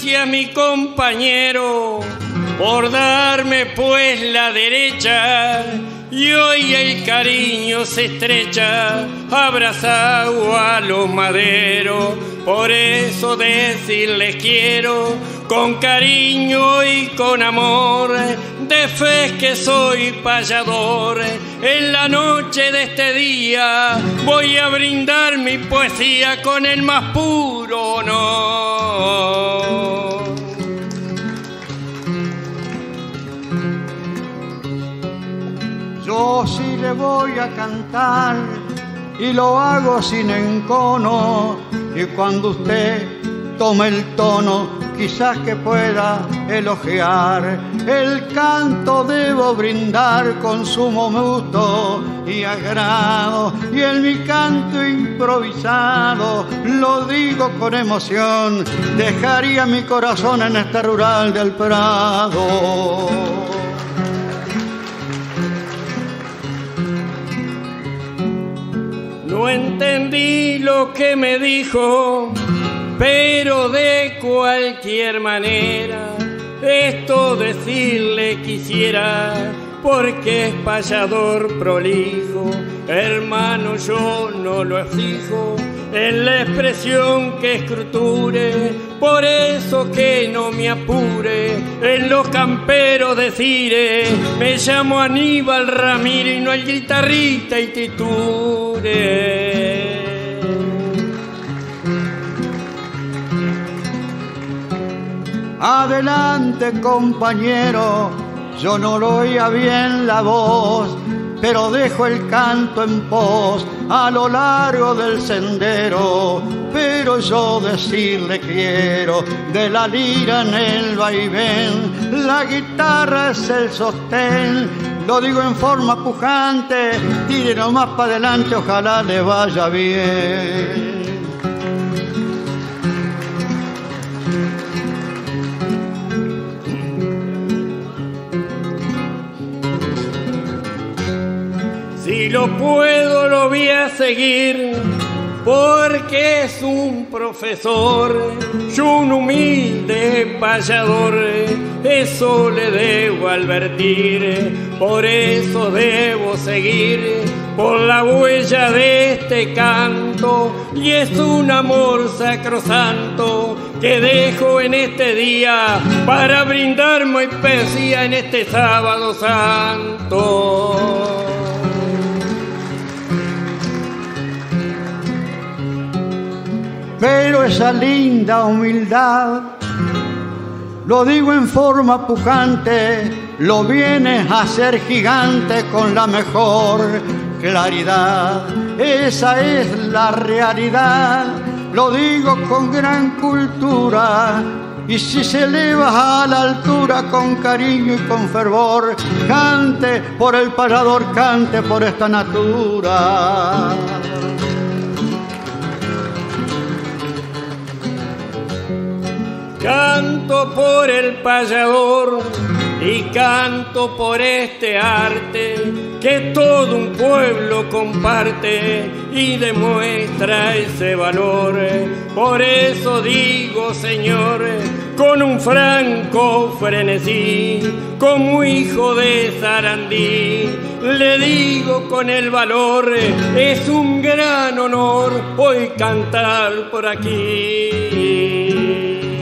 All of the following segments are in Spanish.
gracias mi compañero por darme pues la derecha, y hoy el cariño se estrecha abrazado a los maderos. Por eso decirles quiero con cariño y con amor, de fe que soy payador. En la noche de este día voy a brindar mi poesía con el más puro honor. Yo sí le voy a cantar y lo hago sin encono, y cuando usted tome el tono quizás que pueda elogiar. El canto debo brindar con sumo gusto y agrado, y en mi canto improvisado lo digo con emoción, dejaría mi corazón en este rural del Prado. No entendí lo que me dijo, pero de cualquier manera esto decirle quisiera, porque es payador prolijo. Hermano, yo no lo exijo en la expresión que escriture, por eso que no me apure en los camperos decire. Me llamo Aníbal Ramírez y no el guitarrista y titure. Adelante, compañero, yo no lo oía bien la voz, pero dejo el canto en pos a lo largo del sendero. Pero yo decirle quiero de la lira en el vaivén, la guitarra es el sostén. Lo digo en forma pujante, tire nomás para adelante, ojalá le vaya bien. Si lo puedo lo voy a seguir, porque es un profesor, yo un humilde payador, eso le debo advertir. Por eso debo seguir por la huella de este canto, y es un amor sacrosanto que dejo en este día para brindar mi poesía en este sábado santo. Pero esa linda humildad, lo digo en forma pujante, lo vienes a hacer gigante con la mejor claridad. Esa es la realidad, lo digo con gran cultura, y si se eleva a la altura con cariño y con fervor, cante por el payador, cante por esta natura. Canto por el payador y canto por este arte que todo un pueblo comparte y demuestra ese valor. Por eso digo, señores, con un franco frenesí, como hijo de Sarandí, le digo con el valor, es un gran honor hoy cantar por aquí.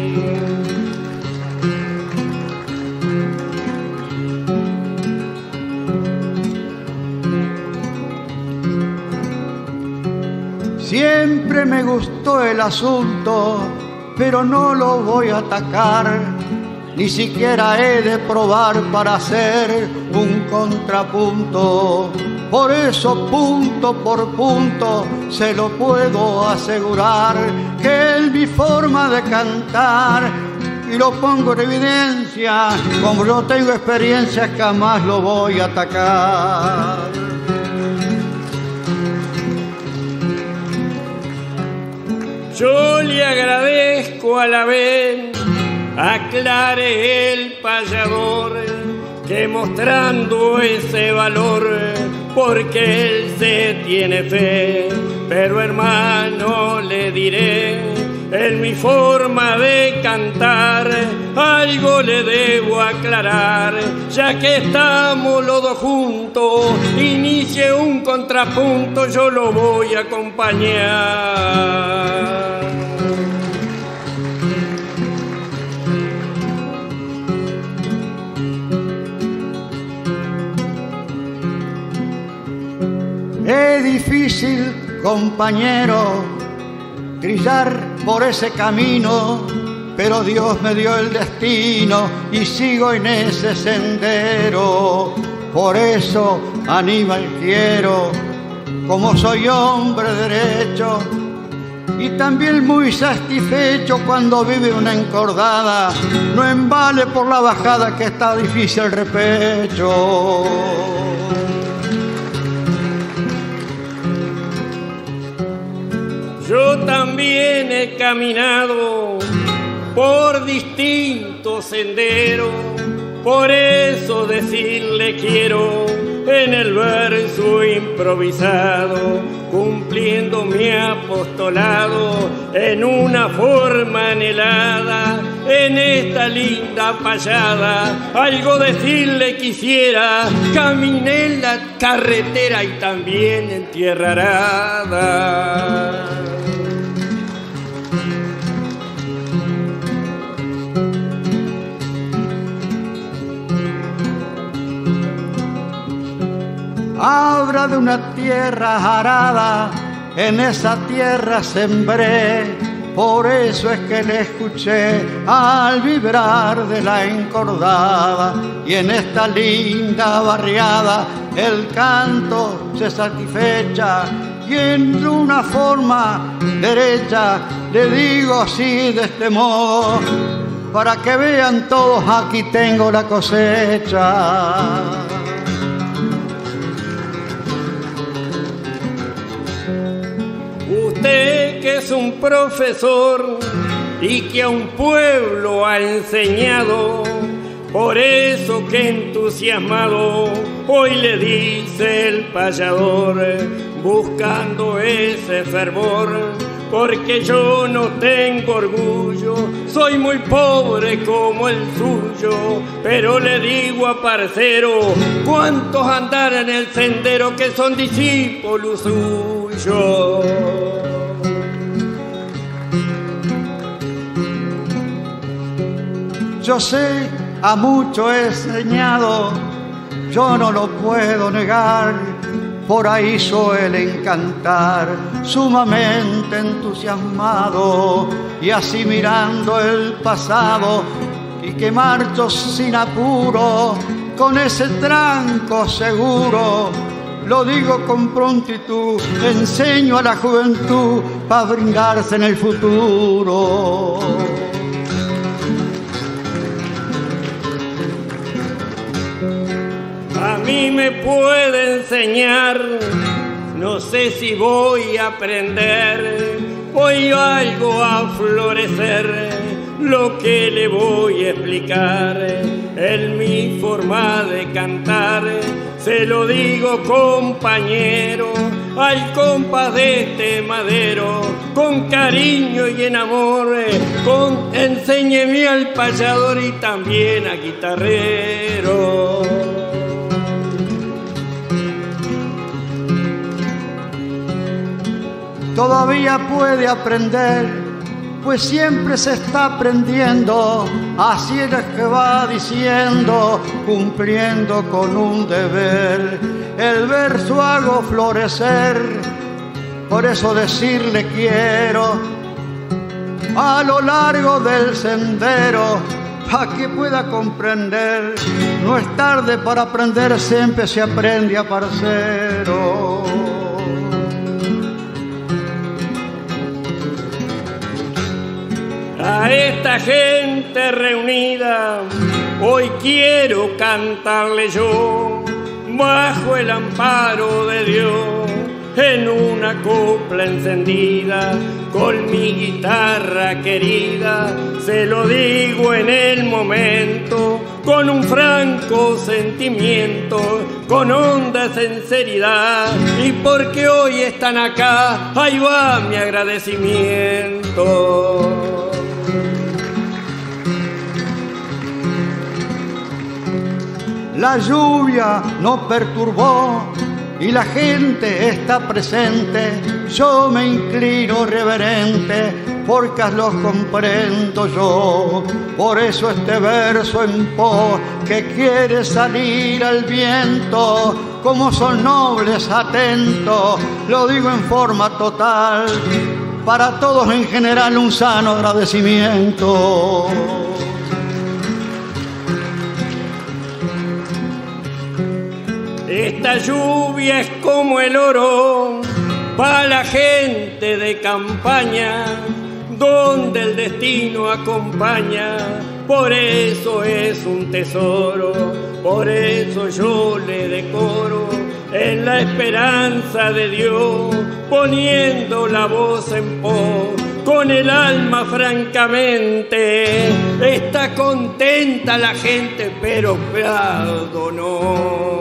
Siempre me gustó el asunto, pero no lo voy a atacar, ni siquiera he de probar para hacer un contrapunto. Por eso, punto por punto, se lo puedo asegurar, que es mi forma de cantar, y lo pongo en evidencia. Como no tengo experiencia, jamás lo voy a atacar. Yo le agradezco a la vez, aclare el payador, que mostrando ese valor, porque él se tiene fe. Pero hermano, le diré, en mi forma de cantar algo le debo aclarar, ya que estamos los dos juntos, inicie un contrapunto, yo lo voy a acompañar. Es difícil, compañero, trillar por ese camino, pero Dios me dio el destino y sigo en ese sendero. Por eso anima y quiero, como soy hombre derecho, y también muy satisfecho cuando vive una encordada, no embale por la bajada que está difícil el repecho. Yo también he caminado por distintos senderos, por eso decirle quiero en el verso improvisado, cumpliendo mi apostolado en una forma anhelada, en esta linda payada, algo decirle quisiera, caminé en la carretera y también en tierra arada. Habla de una tierra arada, en esa tierra sembré, por eso es que le escuché al vibrar de la encordada, y en esta linda barriada el canto se satisfecha, y en una forma derecha le digo así de este modo, para que vean todos aquí tengo la cosecha. Usted que es un profesor y que a un pueblo ha enseñado, por eso que entusiasmado hoy le dice el payador, buscando ese fervor, porque yo no tengo orgullo, soy muy pobre como el suyo, pero le digo a parcero, cuántos andarán en el sendero que son discípulos suyos. Yo sé, a mucho he enseñado, yo no lo puedo negar, por ahí suelen cantar, sumamente entusiasmado, y así mirando el pasado, y que marcho sin apuro, con ese tranco seguro, lo digo con prontitud, enseño a la juventud para brindarse en el futuro. A mí me puede enseñar, no sé si voy a aprender, hoy algo a florecer, lo que le voy a explicar, en mi forma de cantar, se lo digo compañero, al compás de este madero, con cariño y en amor, enséñeme al payador y también a guitarrero. Todavía puede aprender, pues siempre se está aprendiendo, así es que va diciendo, cumpliendo con un deber. El verso hago florecer, por eso decirle quiero, a lo largo del sendero, para que pueda comprender, no es tarde para aprender, siempre se aprende a parcero. A esta gente reunida hoy quiero cantarle yo, bajo el amparo de Dios, en una copla encendida, con mi guitarra querida, se lo digo en el momento, con un franco sentimiento, con honda sinceridad, y porque hoy están acá, ahí va mi agradecimiento. La lluvia no perturbó y la gente está presente. Yo me inclino reverente porque los comprendo yo. Por eso este verso en pos que quiere salir al viento. Como son nobles, atentos, lo digo en forma total. Para todos en general un sano agradecimiento. Esta lluvia es como el oro para la gente de campaña, donde el destino acompaña. Por eso es un tesoro, por eso yo le decoro en la esperanza de Dios, poniendo la voz en pos. Con el alma francamente está contenta la gente, pero Prado no.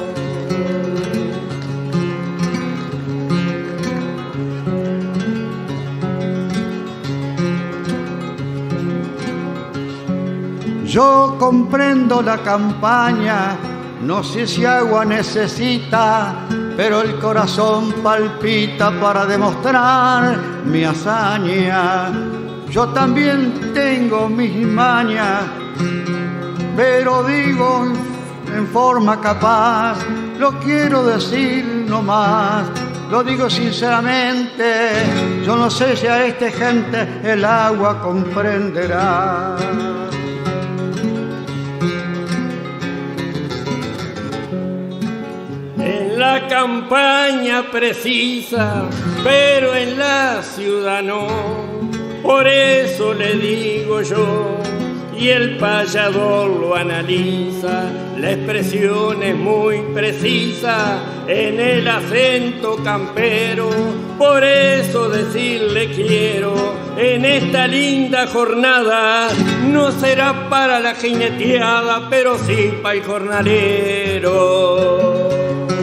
Yo comprendo la campaña, no sé si agua necesita, pero el corazón palpita para demostrar mi hazaña. Yo también tengo mis mañas, pero digo en forma capaz, lo quiero decir nomás, lo digo sinceramente, yo no sé si a esta gente el agua comprenderá. En la campaña precisa, pero en la ciudad no. Por eso le digo yo, y el payador lo analiza. La expresión es muy precisa en el acento campero. Por eso decirle quiero, en esta linda jornada, no será para la jineteada, pero sí para el jornalero.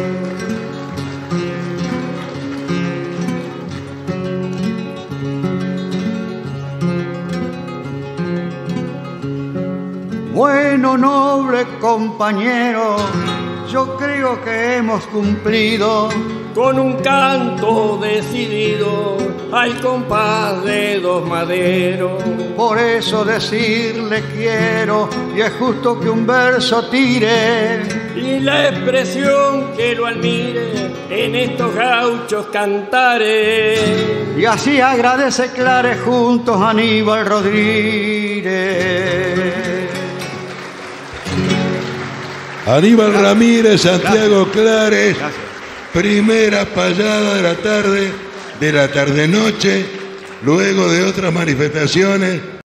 Bueno, noble compañero, yo creo que hemos cumplido con un canto decidido al compás de dos maderos. Por eso decirle quiero, y es justo que un verso tire, y la expresión que lo admire en estos gauchos cantares. Y así agradece Clare juntos Aníbal Rodríguez. Aníbal Ramírez, Santiago Clares, primera payada de la tarde-noche, luego de otras manifestaciones.